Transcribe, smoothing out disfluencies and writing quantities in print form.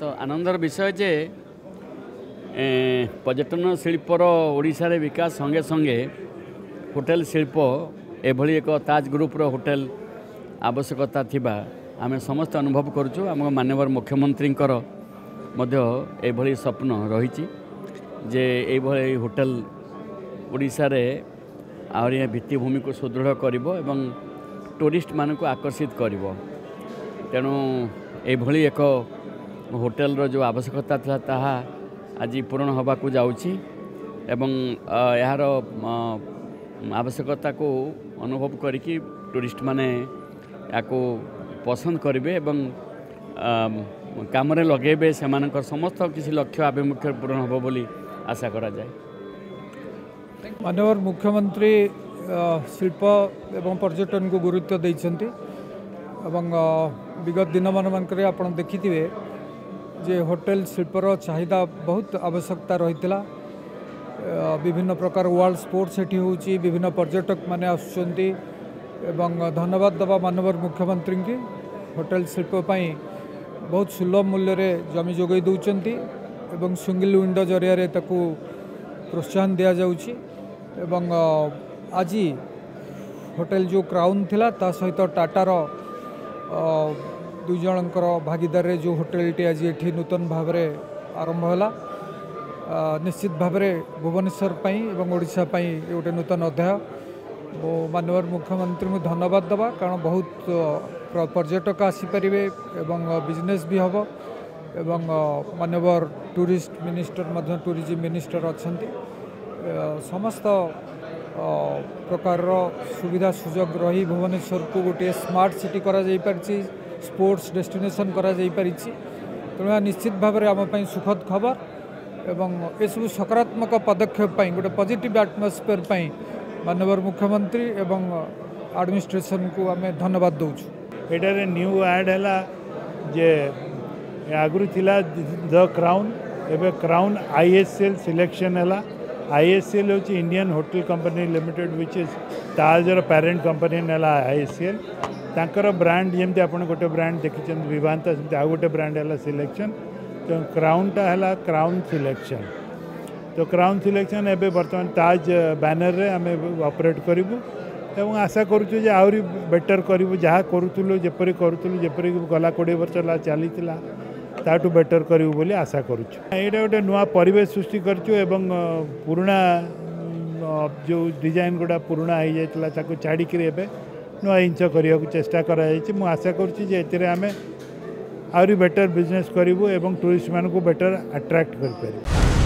तो आनंदर विषय जे पर्यटन शिल्पर ओडिशा रे विकास संगे संगे होटेल शिल्प एभली एक ताज ग्रुपर होटेल आवश्यकता थिबा आमे समस्त अनुभव करूँ। आम माननीय मुख्यमंत्री एभली स्वप्न रही जे एभली होटेल ओडिशा रे आहरी भित्तिभूमि को सुदृढ़ करिवो एवं टूरिस्ट मान को आकर्षित करिवो। तेणु एभली एक होटेल रो जो आवश्यकता था ताहा आज पूर्ण होगा जाऊँगी एवं यार आवश्यकता को अनुभव करिकी टूरिस्ट माने याको पसंद करेंगे एवं काम लगे से समस्त किसी लक्ष्य आभिमुख्य पूर्ण हो बोली आशा करा जाए। माननीय मुख्यमंत्री शिल्प एवं पर्यटन को गुरुत्व देइछन्ति एवं विगत दिन मानक आप देखिथिबे जे होटेल शिल्पर चाहिदा बहुत आवश्यकता रही विभिन्न प्रकार वर्ल्ड स्पोर्ट्स एठी होची विभिन्न पर्यटक माने आसुचंती एवं धन्यवाद दबा माननीय मुख्यमंत्री की होटेल शिल्प पाई बहुत सुलभ मूल्य रे जमी जोगई दउचंती एवं सिंगल विंडो जरिया रे ताकू प्रोत्साहन दिया जाउची एवं आज होटेल जो क्राउन थिला ता सहित टाटार दुई जनकर भागीदार रे जो होटेल टी आज एठी नूतन भाव रे आरंभ होला निश्चित भाव रे भुवनेश्वर पाई एवं ओडिशा पाई गोटे नूतन अध्याय वो माननीय मुख्यमंत्री को धन्यवाद दबा कारण बहुत पर्यटक आसीपारे एवं बिजनेस भी हम एवं माननीय टूरिस्ट मिनिस्टर टूरिज्म मिनिस्टर अच्छा समस्त प्रकार सुविधा सुजोग रही भुवनेश्वर को गोटे स्मार्ट सिटी करा जाई पारिछि स्पोर्ट्स डेस्टिनेशन करा जाई पारिछि। तेणु निश्चित भाव में आम सुखद खबर एवं ये सब सकारात्मक पदक्षेप गोटे पॉजिटिव एटमॉस्फेयर पाई माननीय मुख्यमंत्री एवं एडमिनिस्ट्रेशन को आम धन्यवाद दौचु। एटारे न्यू ऐड है जे आगुरी थिला द क्राउन एबे क्राउन आईएसएल सिलेक्शन है। आईएसएल होची Indian Hotel Company Limited which is ताजर पेरेंट कंपनी नेला आईएसएल तांकर ब्रांड जमती आपन गोटे ब्रांड देखिछन विवांता सेमती आ गोटे ब्रांड है सिलेक्शन तो क्राउनटा है क्राउन सिलेक्शन तो क्राउन सिलेक्शन एबे वर्तमान ताज बैनर रे आमे ऑपरेट करिवु एवं आशा करूँ जे आहरी बेटर करूँ जहाँ करूँ जेपरी गला 20 वर्ष ला चली ताठू बेटर करूँ बोली आशा करूँ। यहाँ गोटे नुआ परिवेश सृष्टि करूँ एवं पुराना जो डिजाइन गुड़ा पुराना हो जाता छाड़ी नुआ जिनस करने को चेष्टा कर आशा करें आहरी बेटर बिजनेस करूँ एवं टूरिस्ट मान को बेटर अट्रैक्ट कर।